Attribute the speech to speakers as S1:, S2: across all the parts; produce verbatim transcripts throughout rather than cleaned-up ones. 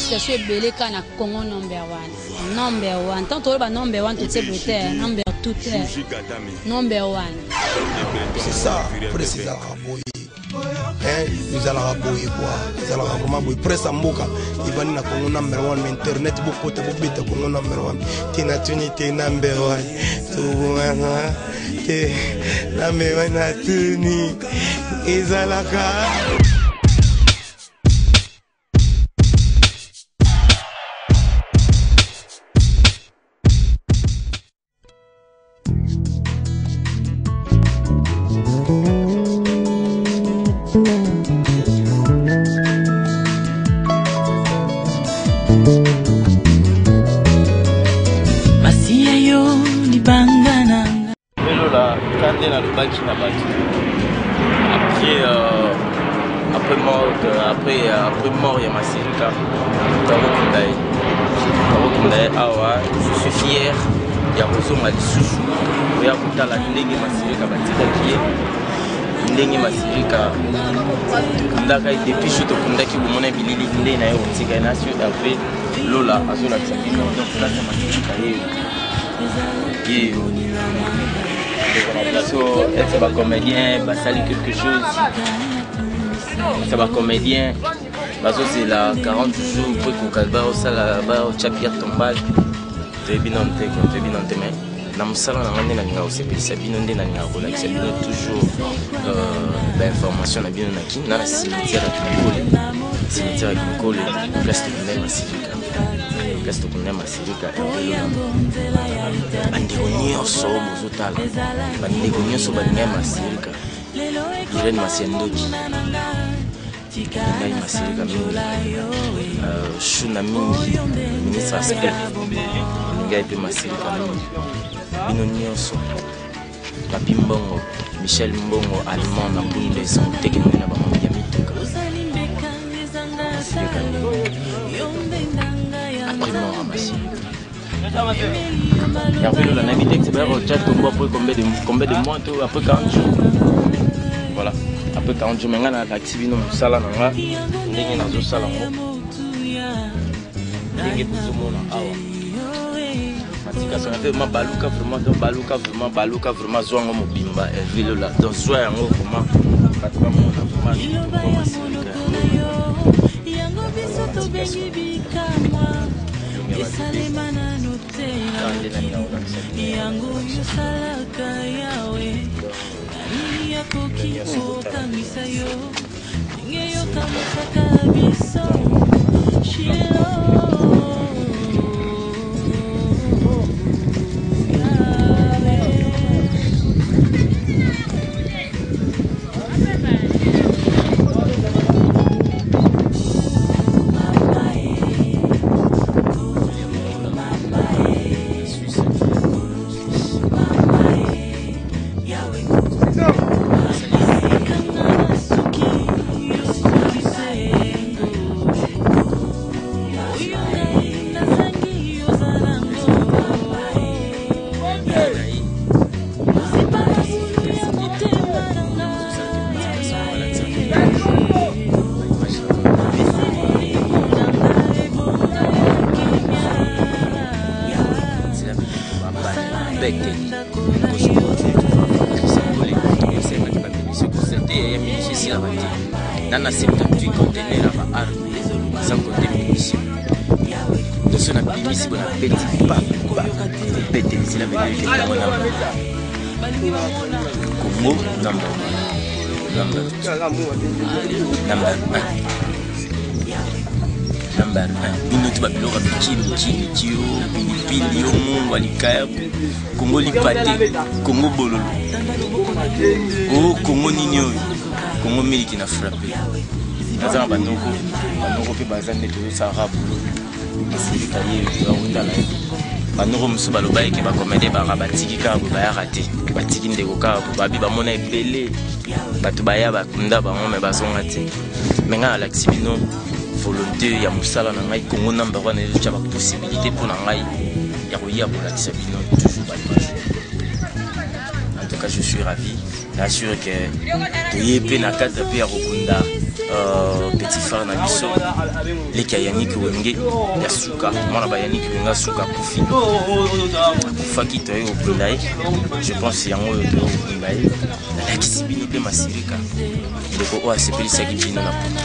S1: félicitation ebele ka na Congo number one. Number one. Tant que number one tout c'est peut-être number two number one.
S2: C'est ça, précis à boy. Hein, nous allons boy quoi. Nous allons vraiment boy presse mboka. Il va na Congo number one mais internet beaucoup de bobita Congo number one. Tina tuni te number one. Tout wana te number one na tuni. Izalaka.
S3: Après, euh, après mort, après, après mort, il y a ma Masirika. Je suis fier. Il y a besoin de sous. Il y a besoin de Ndenge Masirika. Ndenge Masirika. Ndaka depuis je te condamne que mon ami Lili Ndé na yo tika na sur après Lola azola tsaki donc là c'est Masirika et so, ça va comédien, bah salut quelque chose. Ça va comédien. Bah ça c'est la quarante jours pour qu'on calme ça là-bas au Chapia tombal. Tu es bien en tête, tu es bien en tête mais. Na musala na ngane na ngao sepe sabino ndé na ngao la sabino toujours euh l'information na bien na ki na la cimetière à Kimikole. Cimetière à Kimikole, place de Ndé Masirika. Place de Ndé Masirika. Bandeko nyonso bozotala. Bandeko nyonso balinga Masirika. Irene Masiendoki. Ngai Masirika mingi. Euh Shuna mingi. Ministre aspect. Ngai pe Masirika mingi. Bino nyonso. Papi Mbongo, Michel Mbongo, Allemand na bunde son tekeno na ba mami ya mituka. Masirika mingi. Après mort à Masirika. Et après, on a invité que c'est bien au chat après combien de, combien de mois, tout, après quarante jours. Voilà, après quarante jours, maintenant, on a activé nos salles, on a des gens qui salles. Des gens qui vraiment baluka vraiment donc baluka vraiment baluka vraiment zoango mobimba et ville là donc zoango vraiment pas vraiment vraiment vraiment Masirika.
S4: Esalemana notela yango yosalaka yawe nani yakoki kokamisa yo ndenge yokamusaka biso Shilo.
S3: Nana septante-huit conteneurs à armes sans compter munitions. Dans ce pays, si on a pété, pas, pas, pété, c'est la vérité que l'on a. Congo, number one. Number two. Number one. Number one. Une autre babylone, Chili, Chili, Chio, Pilipili, Yomo, Walikaya, Congo Lipate, Congo Bololo. Oh, Congo Nino. Congo mili qui n'a frappé. Nazana banoko, banoko pe bazane to sa rabulo. Masirika ye ba utala. Banoko musu baloba ke ba comédie ba rabatiki ka ba ya raté. Batiki ndeko ka ba bi ba mona ebele. Batu ba ya ba kunda ba ngome ba songa te. Menga ala xibino volonté ya musala na ngai Congo number one et tu as possibilité pour na ngai ya ko ya pour la xibino toujours ba image. En tout cas, je suis ravi. J'assure que tu es pénacat de Pierre Okunda. euh, petit frère na biso leki ya Yannick Wenge ya suka mwana ba Yannick Wenge suka kufi akufaki toye okunda ye je pense yango oyo toye okunda ye nalakisi bino mpe masirika ndeko oyo asepelisaki bino na poto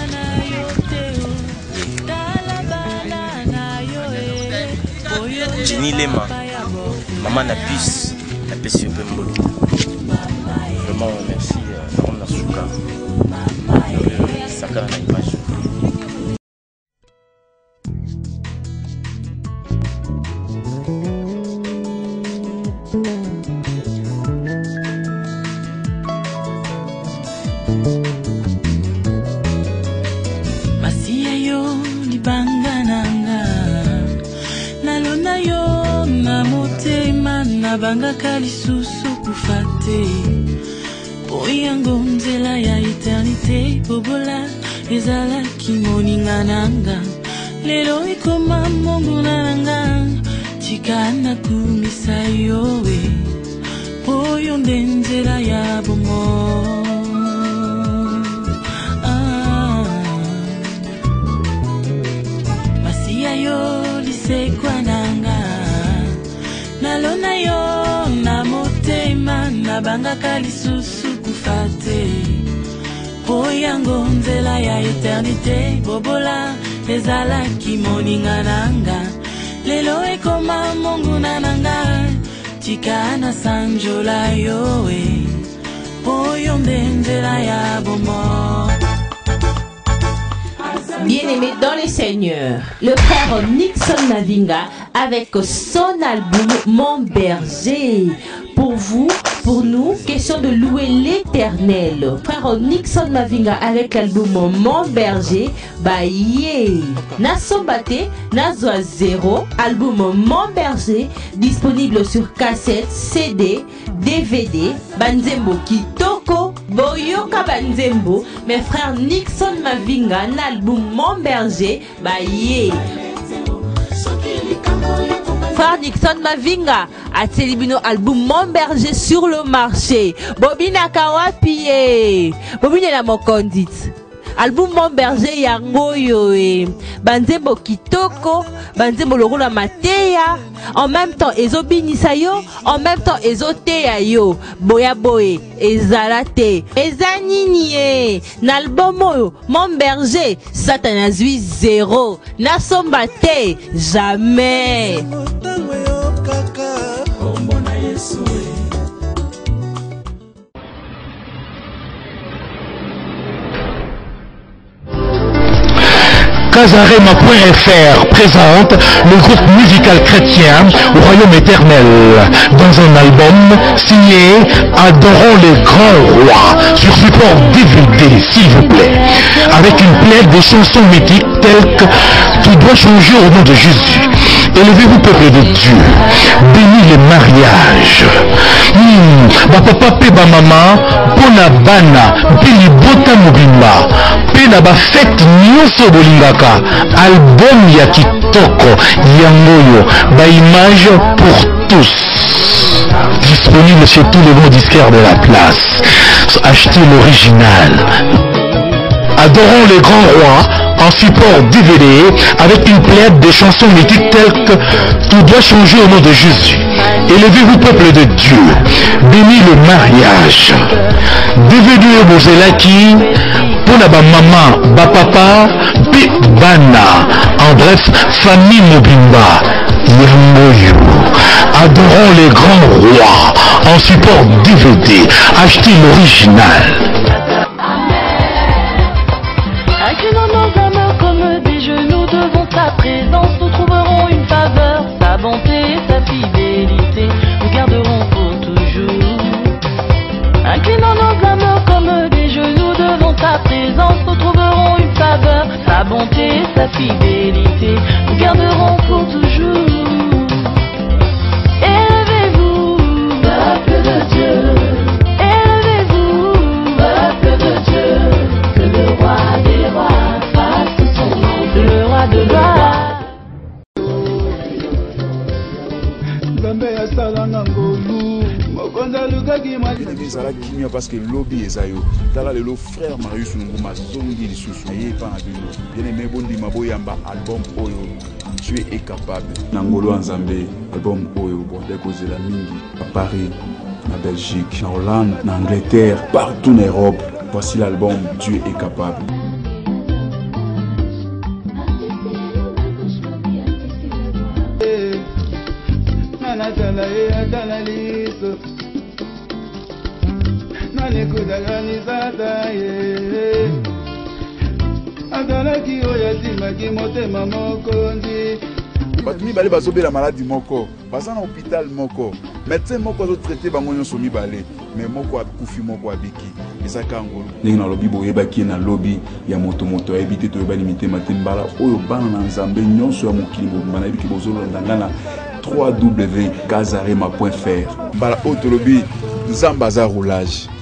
S3: Jenny Lema maman na bus la pesi yo mpe mbolo vraiment merci na na suka sakana na image
S4: Masia yo libanga nanga nalona yo na motema na banga kalisusu kufate Oyango nzela ya eternité bobola ezala kimoninga nanga lelo ikoma mongo nanga chikana kumisa yowe oyo nzela ya bomo ah. Masia yo lisekwa nanga nalona yo na motema na banga kalisusu kufate oyango nzela ya eternité bobola ezala kimoninga nanga lelo ekoma mongo nanga tikana sanjola yowe oyo nzela ya bomo.
S5: Bien-aimé dans les seigneurs, le frère Nixon Mavinga avec son album Mon Berger. Pour vous, pour nous, question de louer l'éternel. Frère Nixon Mavinga avec l'album Mon Berger, bah yeah. Nasombate, Nazwa Zero, album Mon Berger, disponible sur cassette, C D, D V D, Banzembo Kitoko, Boyoka Banzembo, mes frères Nixon Mavinga, l'album Mon Berger, bah yeah. Frère Nixon Mavinga a célébré album Mon Berger sur le marché. Bobina Kawapi, Bobina la Mokondit. Album Mon Berger yango yo e Banzembo Kitoko, Banzembo Lorola Mateya. En même temps ezo binisa yo, en même temps ezo teya yo. Boya boye ezalate. Ezanini e n'album oyo Mon Berger Satan zui zéro. Nasombate jamais.
S6: Casarema point F R présente le groupe musical chrétien au royaume éternel dans un album signé Adorons les grands rois sur support D V D s'il vous plaît, avec une plaide de chansons mythiques telles que Tout doit changer au nom de Jésus, Élevez-vous peuple de Dieu, bénis les mariages. Hmm, ba papa pe ba mama pona bana pe libota mobimba pe na ba fête nyonso bolingaka album ya kitoko yangoyo ba image pour tous, disponible chez tous les bons disquaires de la place. Achetez l'original. Adorons les grands rois en support D V D avec une plaide de chansons mythiques telles que Tout doit changer au nom de Jésus, Élevez-vous peuple de Dieu, bénis le mariage. D V D Bozelaki pour la maman, ba papa, pi bana, en bref, famille Mobimba. Yangoyo. Adorons les grands rois en support D V D. Achetez l'original.
S4: Présence, nous trouverons une faveur, sa bonté et sa fidélité nous garderons pour toujours. Inclinons nos âmes comme des genoux devant ta présence, nous trouverons une faveur, sa bonté et sa fidélité nous garderons pour toujours. Élevez-vous, peuple de Dieu, élevez-vous, peuple de Dieu, que le roi des rois fasse son nom, le roi de gloire.
S7: ezala kimia parce que lobby eza yo tala lelo frère Marius Nguma zongi lisusu aye pa na bino bien aimé bondima boyamba album oyo tu es capable nangolo nzambe album oyo borde kozela mingi à Paris, na Belgique, na Hollande, na Angleterre, partout en Europe. Voici l'album Dieu est capable. Bato mibale bazobela maladie moko baza na hôpital moko médecin moko azo traité bango nyonso mibale mais moko akufi moko abiki ezaka ngolo ndenge na lobi boyebaki na lobi ya moto moto ayebi te toyebani mitema te mbala oyo bana na nzambe nyonso ya mokili bobima nayebiki bozolanda nga na w w w point kazarema point f r mbala oyo tolobi nzambe aza roulage